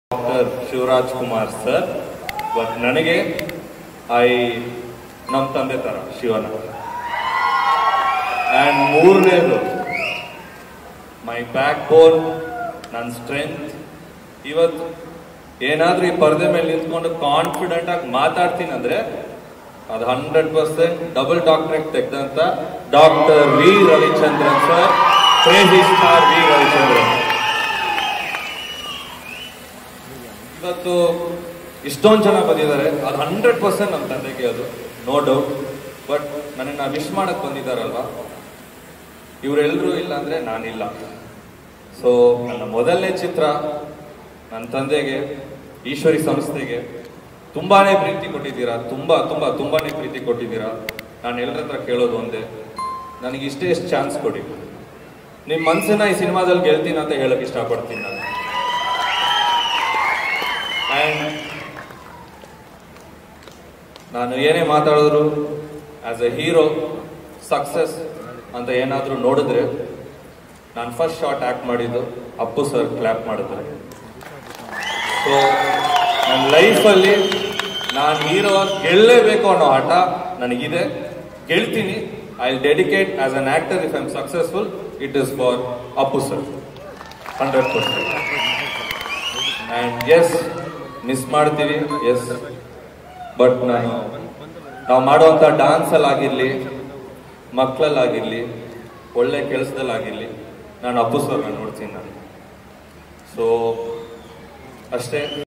Doctor Shivaraj Kumar sir. But ನನಗೆ ನಮ್ಮ ತಂದೆ ತರ ಶಿವನ. ಆ್ಯಂಡ್ ಮೂರನೇದು ಮೈ ಬ್ಯಾಕ್ ಬೋನ್, ನನ್ನ ಸ್ಟ್ರೆಂತ್. ಇವತ್ತು ಏನಾದ್ರೂ ಈ ಪರದೆ ಮೇಲೆ ನಿಂತ್ಕೊಂಡು ಕಾನ್ಫಿಡೆಂಟ್ ಆಗಿ ಮಾತಾಡ್ತೀನಿ ಅಂದ್ರೆ ಅದು 100% ಡಬಲ್ ಡಾಕ್ಟರೇಟ್ ತೆಗೆದಂತ doctor V Ravichandran sir, crazy star V Ravichandran. ಇವತ್ತು ಇಷ್ಟೊಂದು ಜನ ಬಂದಿದ್ದಾರೆ, ಅದು 100% ನಮ್ಮ ತಂದೆಗೆ, ಅದು ನೋ ಡೌಟ್. ಬಟ್ ನನಗೆ ವಿಶ್ ಮಾಡಕ್ ಬಂದಿದ್ದಾರಲ್ವಾ, ಇವರೆಲ್ಲರೂ ಇಲ್ಲ ಅಂದ್ರೆ ನಾನಿಲ್ಲ. ಸೊ ನನ್ನ ಮೊದಲನೇ ಚಿತ್ರ ನನ್ನ ತಂದೆಗೆ, ಈಶ್ವರಿ ಸಂಸ್ಥೆಗೆ ತುಂಬಾನೇ ಪ್ರೀತಿ ಕೊಟ್ಟಿದ್ದೀರಾ, ತುಂಬಾನೇ ಪ್ರೀತಿ ಕೊಟ್ಟಿದ್ದೀರಾ. ನಾನು ಎಲ್ಲರ ಹತ್ರ ಕೇಳೋದು ಒಂದೇ, ನನಗೆ ಇಷ್ಟೇ ಚಾನ್ಸ್ ಕೊಡಿ. ನಿಮ್ಮ ಮನಸ್ಸನ್ನ ಈ ಸಿನಿಮಾದಲ್ಲಿ ಗೆಲ್ತೀನಿ ಅಂತ ಹೇಳಕ್ ಇಷ್ಟಪಡ್ತೀನಿ ನಾನು. ಆ್ಯಂಡ್ ನಾನು ಏನೇ ಮಾತಾಡಿದ್ರು ಆಸ್ ಎ ಹೀರೋ ಸಕ್ಸಸ್ ಅಂತ ಏನಾದರೂ ನೋಡಿದ್ರೆ, ನಾನು ಫಸ್ಟ್ ಶಾಟ್ ಆಕ್ಟ್ ಮಾಡಿದ್ದು ಅಪ್ಪು ಸರ್ ಕ್ಲಾಪ್ ಮಾಡಿದ್ರೆ. ಸೊ ನನ್ನ ಲೈಫಲ್ಲಿ ನಾನು ಹೀರೋ ಗೆಲ್ಲಲೇಬೇಕು ಅನ್ನೋ ಆಟ ನನಗಿದೆ, ಗೆಲ್ತೀನಿ. I will dedicate as an actor. If I am successful, it is for Appu sir 100%. And yes, miss ಮಾಡ್ತೀವಿ, ಎಸ್. ಬಟ್ ನಾವು ಮಾಡುವಂಥ ಡ್ಯಾನ್ಸಲ್ಲಾಗಿರಲಿ, ಮಕ್ಕಳಲ್ಲಾಗಿರಲಿ, ಒಳ್ಳೆ ಕೆಲಸದಲ್ಲಾಗಿರಲಿ, ನಾನು ಅಪ್ಪು ಸರ್ನ ನೋಡ್ತೀನಿ ನಾನು. ಸೊ ಅಷ್ಟೇ.